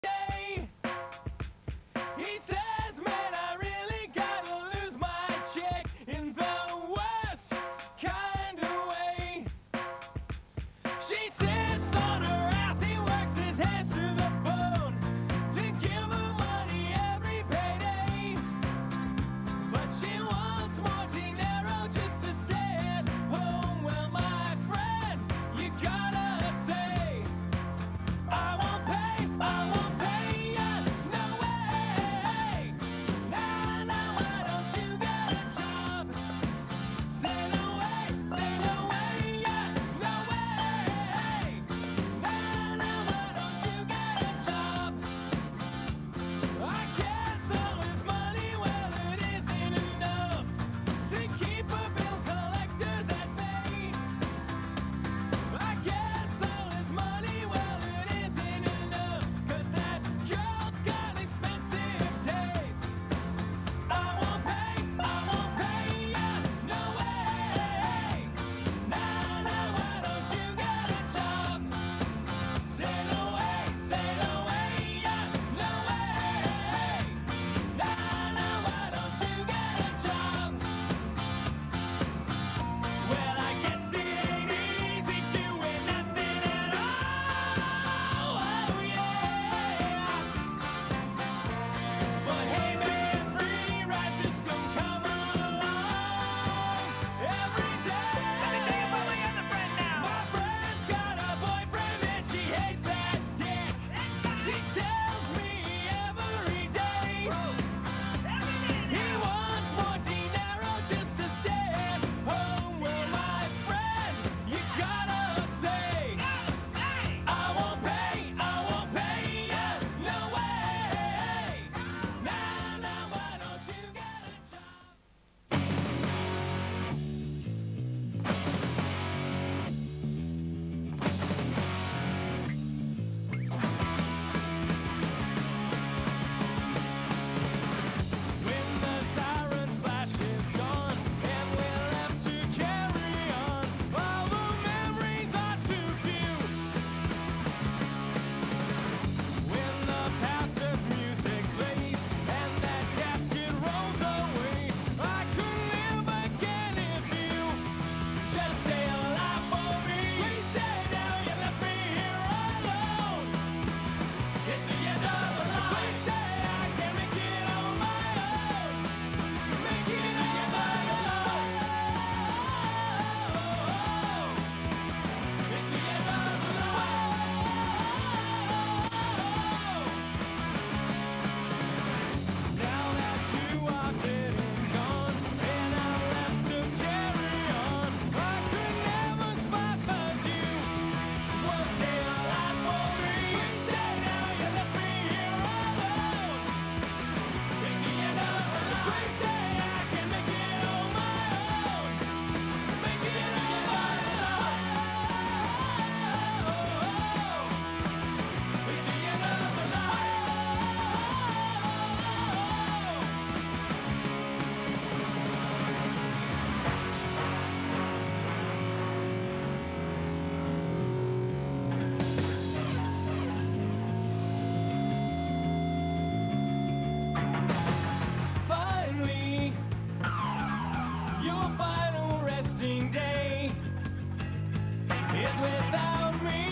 day. He says, man, I really gotta lose my chick in the worst kind of way. She sits on her ass, he works his hands to the bone to give her money every payday. But she wants more dinero just to stay at home. Well, my friend, you gotta say, I won't pay ya, no way. Nah, nah, why don't you get a job? Say no way, yeah, no way. Nah, nah, why don't you get a job? I guess all his money, well, it isn't enough to keep a bill collectors at bay. I guess all his money, well, it isn't enough, 'cause that girl's got expensive taste. I won't pay ya, no way. Nah, nah, why don't you get a job? Say no way, yeah, no way. Nah, nah, why don't you get a job? Well, I guess it ain't easy doing nothing at all. Oh, yeah. But hey, man, free rides just don't come along every day. Let me tell you about my other friend now. My friend's got a boyfriend and she hates that dick. She tells me every day. He wants more dinero just to stay at home. Well, my friend, you gotta say, I won't pay ya, no way. Nah, nah, why don't you get a job? When the siren's flash is gone and we're left to carry on, all the memories are too few. When the pastor's music plays and that casket rolls away, I could live again if you just stay alive for me. Please stay now, you left me here alone. It's the end of the line. Please stay, I can't make it on my own. Make it the end of the line. It's the end of the line. Now that you are dead and gone, and I'm left to carry on, I could never smile 'cause you won't stay alive for me. Please stay now, you left me here alone. It's the end of the line. Please stay, I can't make it on my own. Make it the end of the line. It's the end of the line. Finally, your final resting day is without me.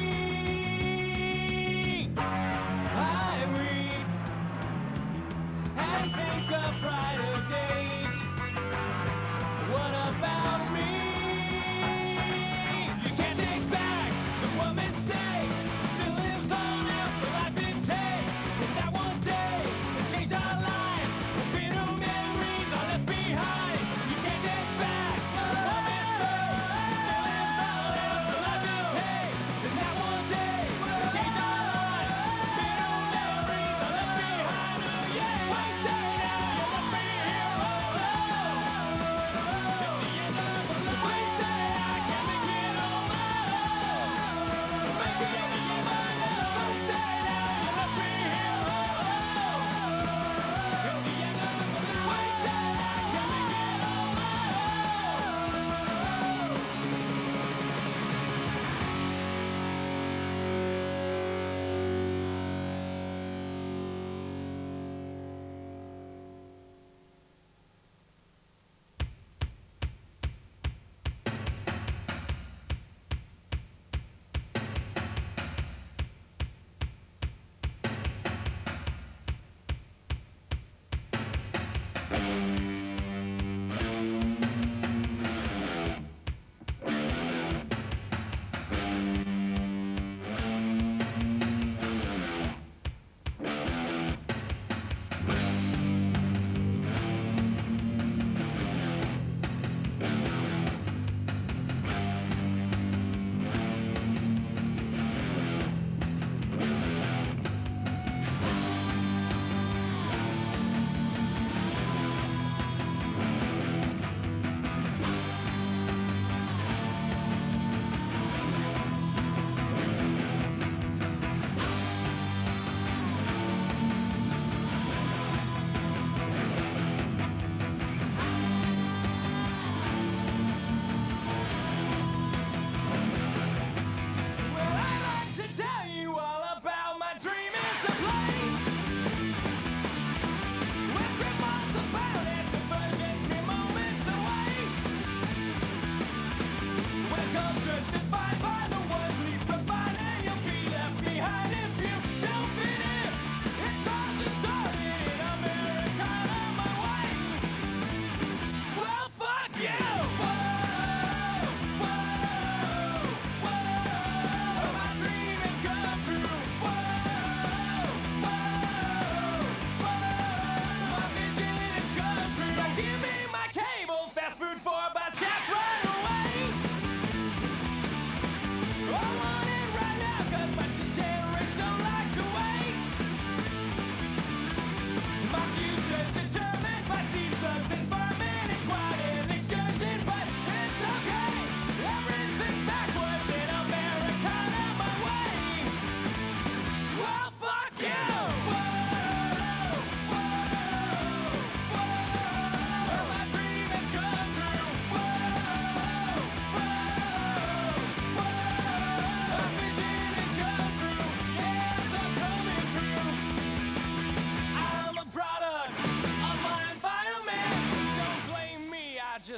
I weep and think of brighter days. What about me? You can't take back the one mistake. Still lives on after life it takes. And that one day it changed our lives. The bitter memories are left behind. You can't take back the one mistake. Still lives on after life it takes. And that one day it changed our lives. The bitter memories are left behind. Oh yeah, please stay now. You left me here alone.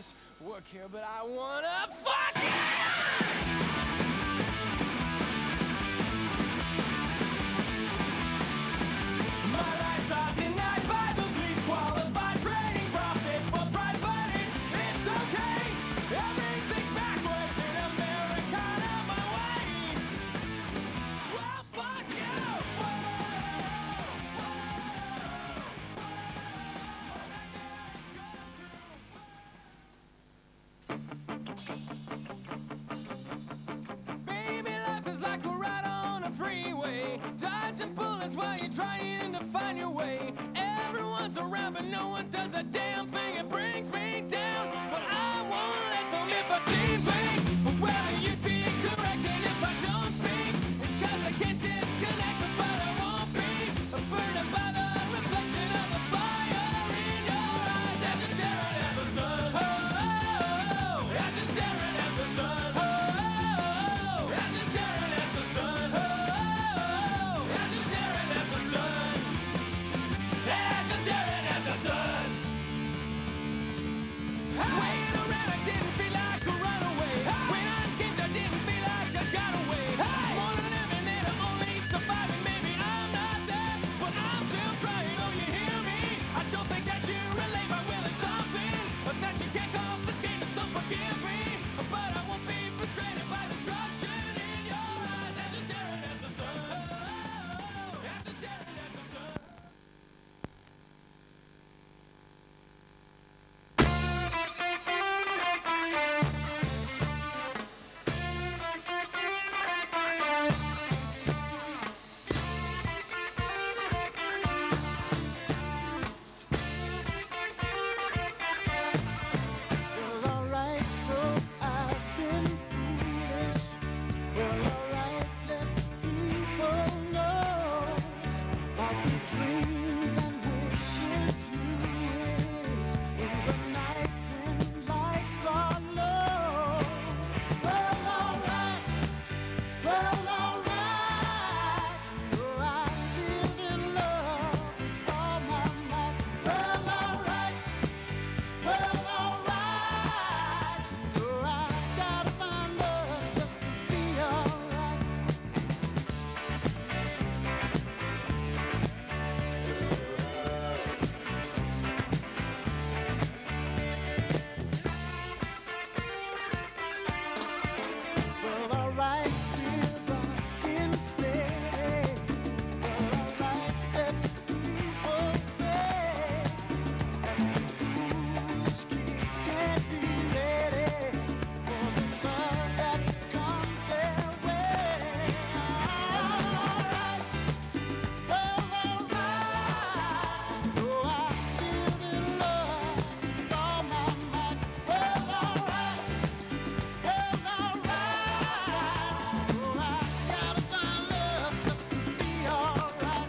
just work here, but I wanna fuck you! My rights are denied by those least qualified, trading profit for pride, but it's okay. Everything's backwards in America, out my way. Well, fuck you! Baby, life is like a ride on a freeway, dodging bullets while you're trying to find your way. Everyone's around, but no one does a damn thing. It brings me down, but I won't let them. If I seem vague, well, you'd be correct. And if I don't speak, it's 'cause I can't disconnect. But I won't be burdened by the reflection of the fire in your eyes as you're staring at the sun. Oh, as you're staring at the sun. Oh, as you're staring at the sun. Oh, as you're staring at the sun. As you're staring at the sun. Waiting around, I didn't feel like a runaway. When I escaped, I didn't feel like I got away. It's more than living, and I'm only surviving. Maybe I'm not there, but I'm still trying. Oh, you hear me? I don't think that you relate. My will is something that you can't confiscate. So forgive me, but I won't be frustrated by destruction in your eyes as you're staring at the sun. As you're staring at the sun. Well, alright, so I've been foolish. Well, alright, let people know of the dreams and wishes you wish in the night when lights are low. Well, alright, oh, I live in love with all my might. Well, alright. Well, alright. Oh, I gotta find love just to be alright. Well, alright, we're rockin' steady. Well, alright, let people say. And foolish kids can't be ready for the love that comes their way. Alright, well, alright. Oh, I live in love with all my might. Well, alright, oh, I gotta find love just to be alright.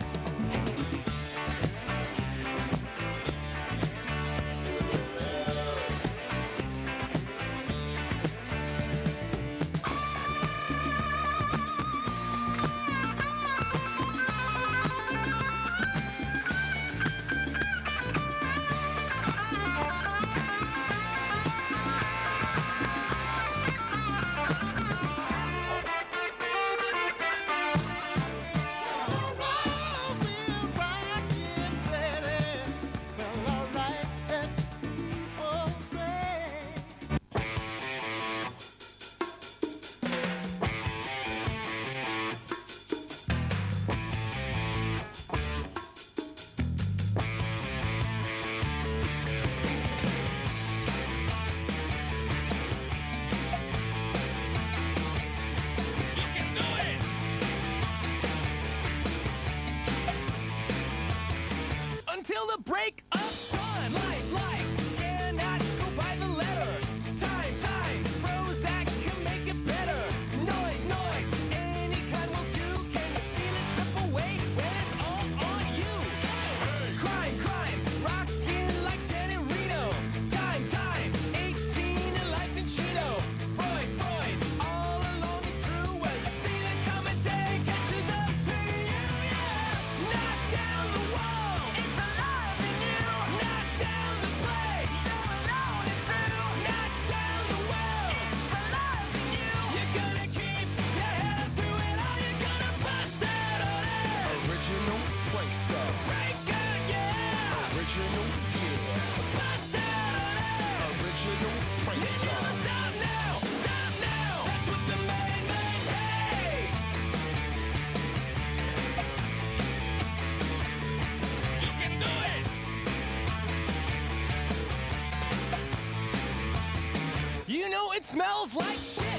Until the break of dawn. Life cannot go by the letter. Time, Prozac can make it better. Noise, any kind will do. Can you feel it slip away when it's all on you? Crime, rockin' like Janet Reno. Time, 18 and life in Chino. Freud, all alone is true. Well, you see the coming day catches up to you, yeah. Knock down the walls, it's alive in you. Knock down the place, you're alone, it's true. prankster. Breaker, yeah! Original, yeah. Bust out! Original You prankster. never stop now! Stop now! That's what the main man say! You can do it! You know it smells like shit!